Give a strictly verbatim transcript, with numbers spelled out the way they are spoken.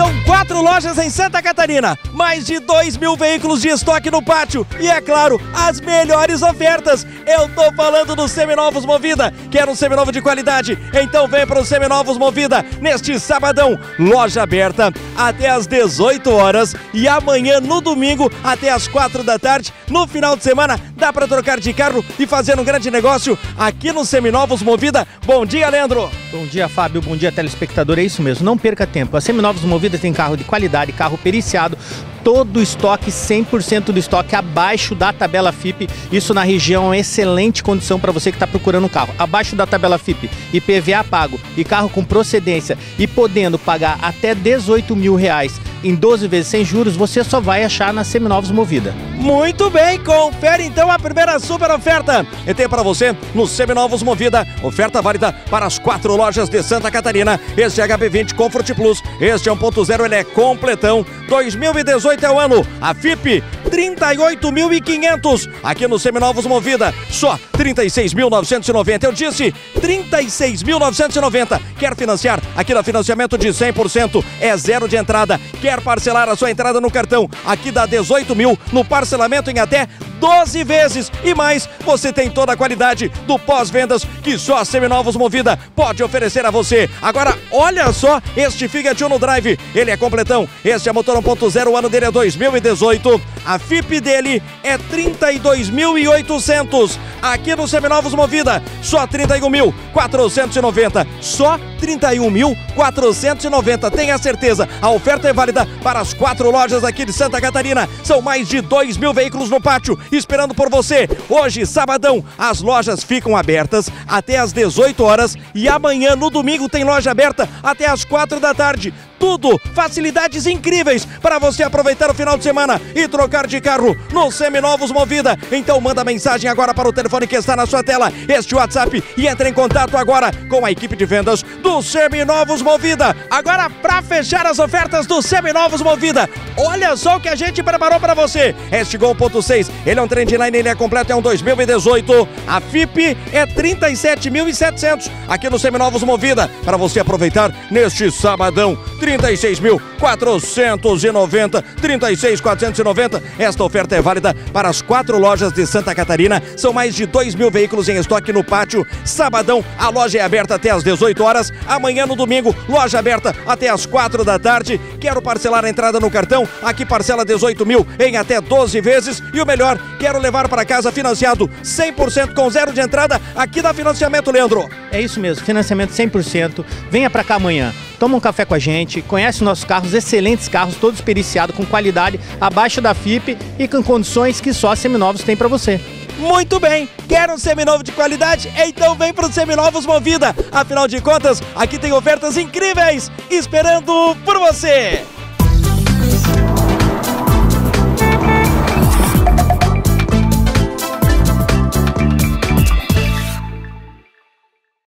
São quatro lojas em Santa Catarina, mais de dois mil veículos de estoque no pátio e, é claro, as melhores ofertas. Eu tô falando dos seminovos Movida. Quer um seminovo de qualidade? Então vem para os seminovos Movida neste sabadão. Loja aberta até às dezoito horas e amanhã no domingo até às quatro da tarde. No final de semana dá para trocar de carro e fazer um grande negócio aqui nos seminovos Movida. Bom dia, Leandro. Bom dia, Fábio. Bom dia, telespectador. É isso mesmo, não perca tempo. A Seminovos Movida tem carro de qualidade, carro periciado, todo o estoque, cem por cento do estoque abaixo da tabela F I P. Isso na região é excelente condição para você que está procurando um carro. Abaixo da tabela F I P, I P V A pago e carro com procedência e podendo pagar até dezoito mil reais em doze vezes sem juros, você só vai achar na Seminovos Movida. Muito bem, confere então a primeira super oferta. E tem para você no Seminovos Movida, oferta válida para as quatro lojas de Santa Catarina. Este é H B vinte Comfort Plus, este é um ponto zero, ele é completão. dois mil e dezoito é o ano, a F I P trinta e oito mil e quinhentos. Aqui no Seminovos Movida, só trinta e seis mil novecentos e noventa. Eu disse trinta e seis mil novecentos e noventa. Quer financiar? Aqui no financiamento de cem por cento, é zero de entrada. Quer parcelar a sua entrada no cartão? Aqui dá dezoito mil no parcelamento em até doze vezes. E mais, você tem toda a qualidade do pós-vendas que só a Seminovos Movida pode oferecer a você. Agora, olha só este Fiat Uno Drive. Ele é completão. Este é motor um ponto zero, o ano dele é dois mil e dezoito. A F I P dele é trinta e dois mil e oitocentos. Aqui no Seminovos Movida, só trinta e um mil quatrocentos e noventa. Só trinta e um mil quatrocentos e noventa. Tenha certeza, a oferta é válida para as quatro lojas aqui de Santa Catarina. São mais de dois mil veículos no pátio esperando por você. Hoje, sabadão, as lojas ficam abertas até às dezoito horas e amanhã, no domingo, tem loja aberta até às quatro da tarde. Tudo, facilidades incríveis para você aproveitar o final de semana e trocar de carro no Seminovos Movida. Então manda mensagem agora para o telefone que está na sua tela, este WhatsApp, e entre em contato agora com a equipe de vendas do Seminovos Movida. Agora, para fechar as ofertas do Seminovos Movida, olha só o que a gente preparou para você. Este Gol um ponto seis, ele é um Trendline, ele é completo, é um dois mil e dezoito. A F I P é trinta e sete mil e setecentos aqui no Seminovos Movida, para você aproveitar neste sabadão. trinta e seis mil quatrocentos e noventa, trinta e seis mil quatrocentos e noventa. Esta oferta é válida para as quatro lojas de Santa Catarina. São mais de dois mil veículos em estoque no pátio. Sabadão, a loja é aberta até às dezoito horas. Amanhã no domingo, loja aberta até às quatro da tarde. Quero parcelar a entrada no cartão? Aqui parcela dezoito mil em até doze vezes. E o melhor, quero levar para casa financiado cem por cento com zero de entrada. Aqui dá financiamento, Leandro. É isso mesmo, financiamento cem por cento. Venha para cá amanhã. Toma um café com a gente, conhece nossos carros, excelentes carros, todos periciados, com qualidade, abaixo da F I P e com condições que só a Seminovos tem para você. Muito bem, quer um seminovo de qualidade? Então vem para o Seminovos Movida. Afinal de contas, aqui tem ofertas incríveis esperando por você.